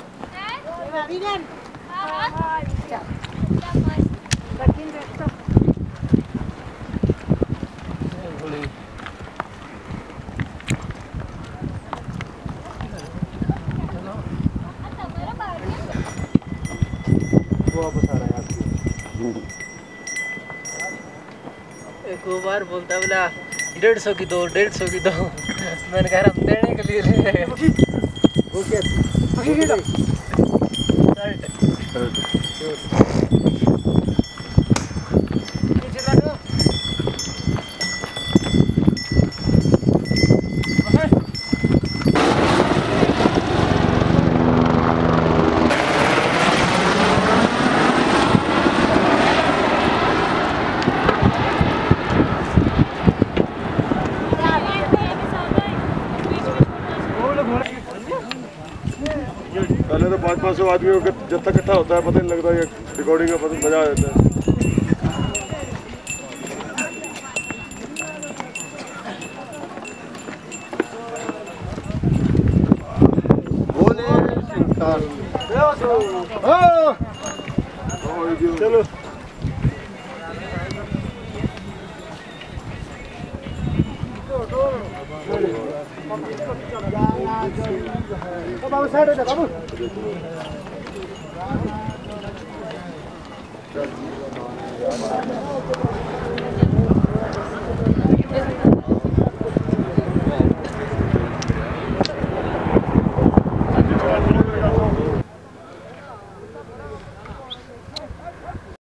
एक बार बोलता बोला 150 की दो 150 की दो। मैंने कहा हम देने के लिए ले रहे पहले तो 500-500 आदमियों का जत्था इकट्ठा होता है, पता नहीं लगता ये रिकॉर्डिंग का पता मजा आ जाता है। चलो बाबू साइड हो जा बाबू।